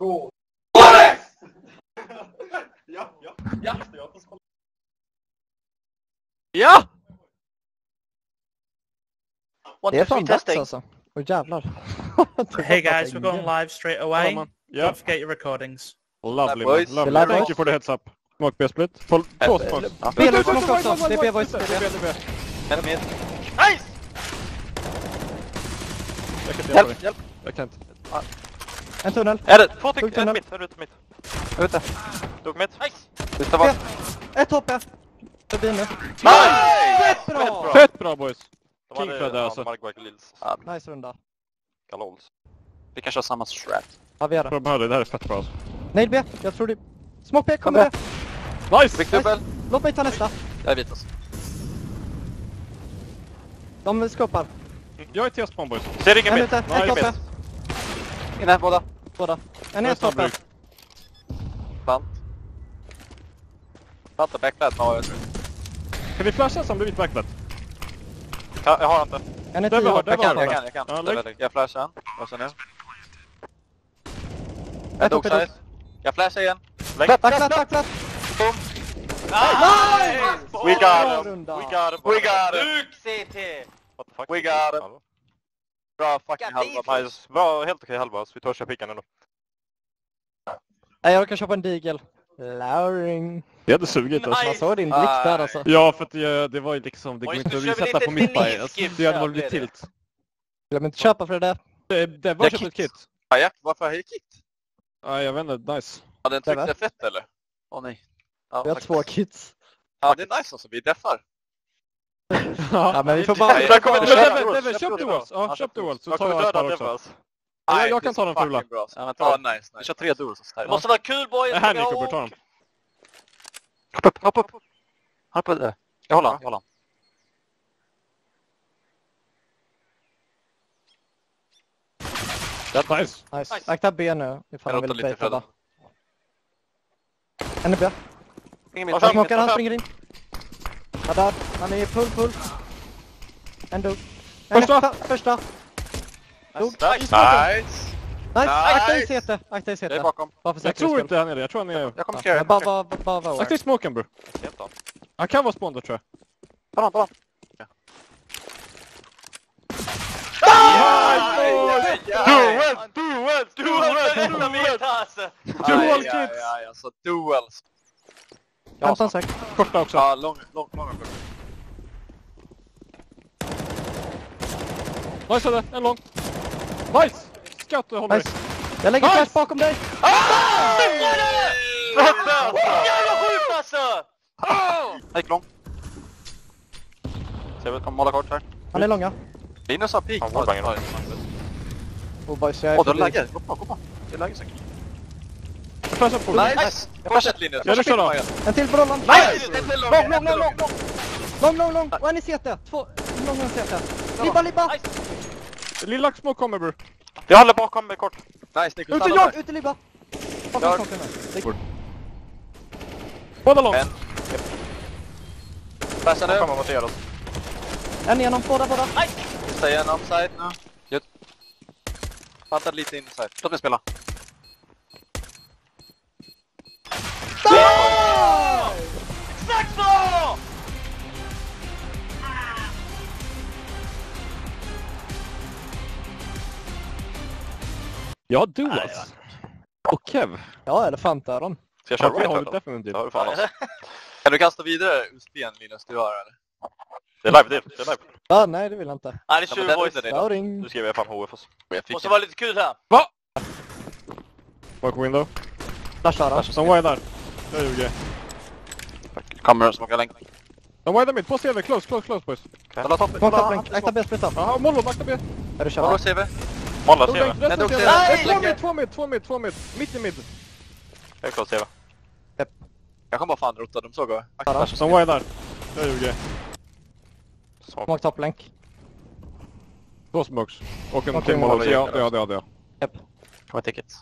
Gå! Ja! Ja! Det är fan dags alltså. Åh jävlar. Hey guys, we're going live straight away. man. Don't forget your recordings. Lovely, boys. man. Lovely. Live Thank boys. you for the heads up. Smoke B split. Två smokes. B-nu smoke också. Det är B-boys. Det är B. Men med. Nice! Jag kan inte hjälpa dig. Hjälp! Jag kan inte. En tunnel. Är det? Två Dog stycken. tunnel. Mitt. Är ute mitt. Ute. Dog mitt. Nice! Ute var. Ett hopp här. Förbi nu. Nice! Bra! Fett bra boys. De King hade- Fred ja, alltså. Mark Lils. Nice runda. Galols. Vi kan köra samma strat. Ja, vi gör det. De hörde, det här är fett bra alltså. Nail B. Jag tror det. Smoke B kommer det. Nice! Fick dubbel. Låt mig ta nästa. Jag är Vitas. De skopar. Jag är T-spawn boys. Ser ingen En mitt. ute. Ett Nice. hopp här. Inne båda. Båda. En är ett hopp här. Pant. Pant och backpad. Ja, jag tror. Kan vi flasha som blivit backlet? Ja, jag har inte. En är Det 10 var- hopp. det Jag var- kan, bra. jag kan. Ja, Det är lägg. väldigt- Jag flashar en. Och sen nu. Ett Ett hopp är dogside. dit. Jag flashar igen. Back. Boom. Nice! We got Bra him. runda. We got him. We got him. Luke CT! What the fuck? We got him. Bra fucking halva. Nice. Bra, helt okej halva. Så vi tar och kör pickan ändå. Nej, jag kan köpa en digel. Lowring. Det hade sugit alltså. Man såg din blick där alltså. Ja, för att det var ju liksom, det Oj, går inte nu att kör vi resätta lite på mitt Denise bias. skills Det hade här, varit lite blir det. tilt. Glöm inte köpa för det. Det var Jag köpt ett kit. kit. Jack, varför har jag kitt? Ja, jag vet inte, nice. Ja, den Det var- tryckte fett eller? Åh nej. Ja, Vi har tack. 2 kits. Ja, det är nice alltså. Vi deffar. Ja, men vi får bara... Nej, Där kommer Ja, inte köp döda. Devin, köp duels. Ja, köp duels. Så Jag tar kommer jag ett döda par också. Devas. Ja, jag det kan är ta den fucking fula. bra. Ja, men Ja, ta. nice. Vi nice. kör 3 duels. Det Det måste vara kul boys. Det här Nico bör ta dem. Hopp upp. Hopp upp det. Jag håller han. Nice. Nice. Akta B nu ifall Jag han rotar vill lite baita Fredde. va. En är B. Ingen Och mitt. sen- Han smockar, han fram. springer in. Ja, där. Han är full. En dog. Första. Dog. Nice. Nice. Nice. Akta i Nice. CT. Akta i Jag är CT. bakom. Bara för Jag tror inte han är det. Jag tror han är... Jag kommer Ja, scare. men bara vara Akta i smoken bro. Helt av. Han kan vara spawn då tror jag. Ta honom. Dual kids. Ja, alltså duels. 15 sek. Korta också. Ja, långa kort. Nice Fredde, en lång. Nice! Scout håller dig. Nice. Jag lägger Nice. flash bakom dig. Jävla sjukt alltså! Gick lång. Ser vi kommer måla kort här. Han är långa. Linus har peak. Han wallbanger då. Oh boys, jag är Åh, du har förbi. läge. Gå på. Det är läge säkert. Flasha på. Nice! Fortsätt Linus. Ja, det kör då. En till på rollan. Nice! En till Lång. Och en i CT. 2. Lång och en CT. Libba. Lilla smoke kommer bro. Jag håller bakom mig kort. Nice, Nico. Ute stanna jag! där. Ute Libba. Jag- Bakom smoken. Båda lång. En. Flasha De nu. kommer mot er. En igenom. Båda. Säg en offside nu. Good. Fattar lite inside. Låt mig spela. Exakt så! Ja, duels. Och Kev. Ja, elefantöron. Ska jag köra Ja, det har right vi då? definitivt. Ja, det fan alltså. Kan du kasta vidare USB:n Linus? Du har eller? Det är live, det är live. Ja, nej det vill jag inte. Nej, det är Ja, men 20 den boys. är det. Lowring. Nu skriver jag fan HFS. Jag fick Måste en. vara lite kul här. Back window. Flashar. Som wide där. Jag ljuger. Kommer och smoka länk. De wide mid. På CV. Close boys. Kolla toppen. Smoke top länk. Akta B split up. Jaha, mollo. Akta B. Är du Kolla kör? CV. Målla Dog CV. länk. Resten dog CV. CV. Nej, två mid. Mitt i mid. Jag är close CV. Jag kommer bara fan rota. De såg jag. Som wide där. Jag ljuger. Smoke top länk. 2 smokes. Och en Okej, till mollo. mollo. Ja. Japp. Kommer tickets.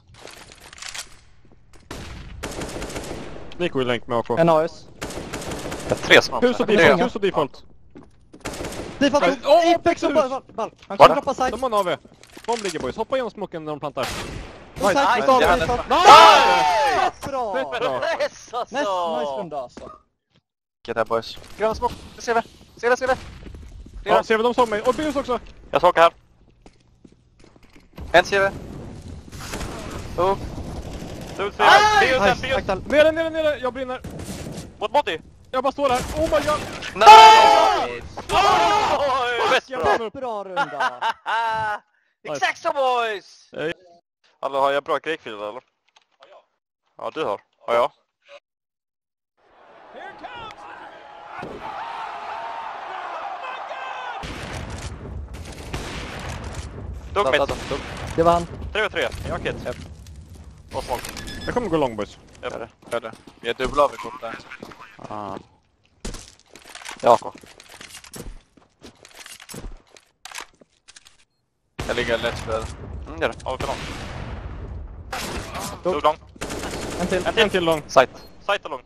Nico i länk med AK. En AS. Jag har 3 små. Hus och default. Default. Åh, Apex och hus. ball. Han Var kommer det? droppa side. De har en AV. De ligger boys. Hoppa igenom smoken när de plantar. Nice, Nice. nice, Ja, nice, nästan. nice. Bra! Bra. Yes alltså! Nice runda alltså. Get that boys. Gröna smoke. Ser vi. Ser vi. Ja, ser vi de såg mig. Och Bios också. Jag såg här. En ser vi. Oh. Du ser. Nice, Bios. Axel. Nere. Jag brinner. Mot body. Jag bara står här. Oh my god. Nice! Bäst Jag bra. brinner upp. Bra runda. Exakt så boys! Hallå, har jag bra krigfield eller? Ja, du har. Ja, ja. Dog mitt. Det var han. 3v3. Jag kit. Och smoke. Jag kommer gå lång boys. Gör det. Vi är dubbla av i kort där. Ja. Jag ligger lätt för. Gör det. Ja, vi får lång. Dog. Dog lång. En till. En till lång. Sight. Sight och lång.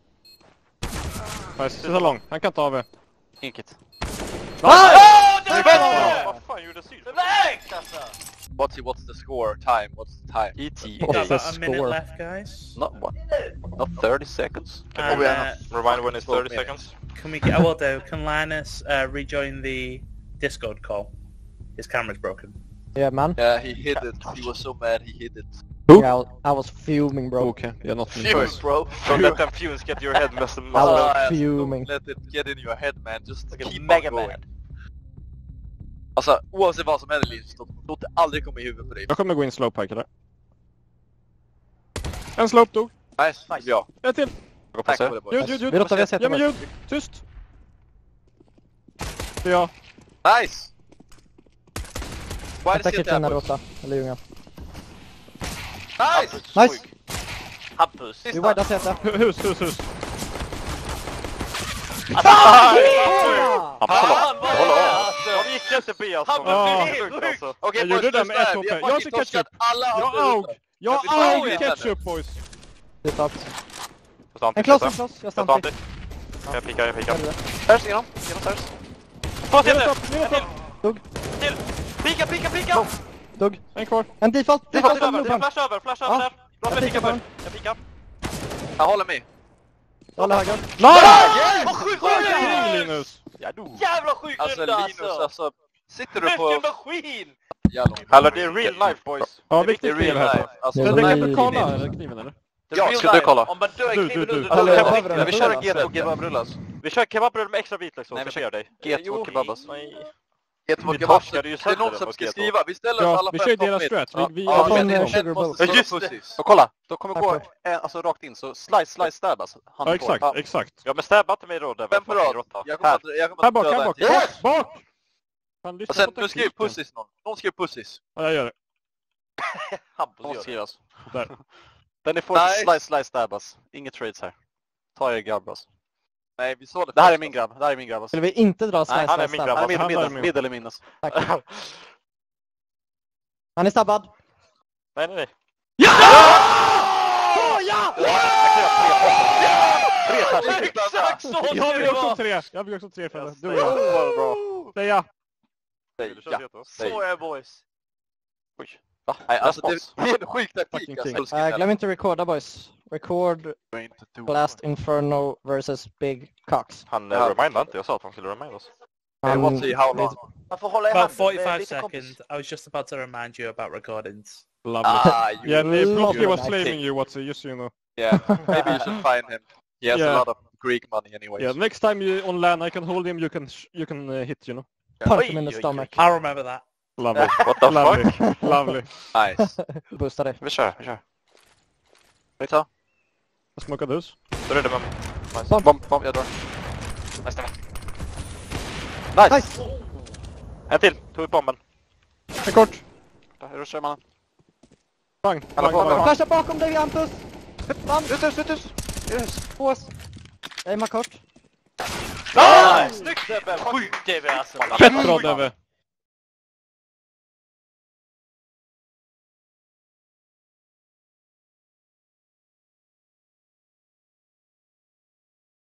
Nice. Sista lång. Han kan ta av er. Ingen kit. Det är bäst! Vad fan gjorde syl? Perfekt alltså! What's the score? Time? What's the time? ET. What's Got the about a minute score? left, guys. Not what? Not 30 seconds. And, Remind when it's 30 minutes. seconds. can we get? I will do. Can Linus rejoin the Discord call? His camera's broken. Yeah, man. Yeah, he hit it. He was so mad he hit it. Yeah, I was fuming, bro. Okay, you're not me. Fumes, bro. Don't let them fumes get your head messed I was Alltså, fuming. Let it get in your head, man. Just Like a keep mega on going. man. Alltså, oavsett vad som händer Linus, låt det aldrig komma i huvudet på dig. Jag kommer gå in slowpike där. En slope dog. Nice. Ja. En till. Jag går Tack på för sig. det boys. Ljud. Vi låter vi sett Ja men det. ljud. Tyst. Det är jag. Nice! Why Vänta, does he kitchen have när boys? rota. Eller ljunga. Nice! Nice! Hampus. Vi widar sätta. Hus. Absolut. Håll av. De gick inte B alltså. Han Ja. blev helt sjuk! Okej Jag boys, gjorde det med lyssna ett här. HP. Vi har Jag fucking ser torskat ketchup. alla Jag andra aug. rundor. Jag Jag vill aug bara ketchup boys. Det är klart. En En kloss. Jag Jag stannar tar till. inte. Jag pikar. Stairs igenom. Genom stairs. Två till nu. Genom stopp. Dog. Till. Pika. Dog. En kvar. En default. Flash Default. över. Default. Flash över Ja. där. Låt mig Jag pika pikar på först. Jag pikar. Jag håller med. Jag håller höger. Nice! Vad sjukt Kring Linus. Jävla sjuk Alltså Linus, alltså. Sitter du på... maskin! Jävlar. Hallå, det är real life boys. Ja, Det är viktigt Det är kniv real här. life. Alltså, Det är Ska jag real dricka life. Cola eller kniven eller? Ja, ska du kolla? Om man dör Du. i kniven Hallå, under... jag behöver en Vi kör rulla. geto kebabrullas. Vi kör kebabbröd med extra vitlök Nej, vi så kör jag dig. geto kebabas. Nej. Geto Vi kebabs. torskade ju Det är någon sönder som mot ska Geto. skriva. Vi ställer oss Ja, alla vi på kör en deras toppmitt. strat. Vi Ja, från, men Sugar en Bowl. måste Ja, just stå det. pussies. Så kolla, då kommer Tack gå för. alltså rakt in, så slice, stab alltså. Hand Ja, på. exakt, exakt. Ja, men stäbba inte mig då. Det Vem på rad? Jag kommer Här att bak, döda här en bak. till. Bak! Fan, lyssna Och sen, på nu skriver taktiken. pussies någon. Någon skriver pussies. Ja, jag gör det. Hampus Någon gör det. skriver alltså. Där. Men ni får Nice. slice, stab alltså. Inget trades här. Ta er grabb alltså. Nej, vi sa det. Det här är först, min grabb, det här är min grabb alltså. Skulle vi inte dra Nej, slice han är slice min stab? grabb. Han är Han är minus, min. middel eller minus. Tack. Han är stabbad. Nej. Ja! Exakt så! Jag fick också tre. Jag fick också tre för det. Du och jag. Vad bra. Det är jag. Ja. Så är boys. Nej, alltså det Respons. är en sjuk taktik Fucking alltså. Glöm inte recorda boys. Record Blast Inferno versus Big Cox. Han Ja. remindade inte. Jag sa att han skulle reminda oss. We'll see how long. Man får hålla i About handen. Det är 45 lite kompis. seconds. I was just about to remind you about recordings. Lovely. You Yeah, Plotky was Lovely. flaming you, what's it, just so you know. Yeah, maybe you should find him. He has Yeah. a lot of Greek money anyways. Yeah, next time you on land I can hold him, you can hit, you know. Punch him Oj, in the oj, oj. stomach. I'll remember that. Lovely. What the Lovely. fuck? Lovely. Nice. Boosta dig. Vi kör. Vi tar. Jag smokade hus. Då är det med mig. Bomb, jag drar. Nästa. Nice! En till. Tog ut bomben. En kort. Hur kör man? Bang. Alla Bang, på, bang. Flasha bakom dig, Hampus! Bam! Ut. På oss. Jag är kort. Nice! Snyggt Sebbe! Sjukt DV alltså. Fett bra Deve.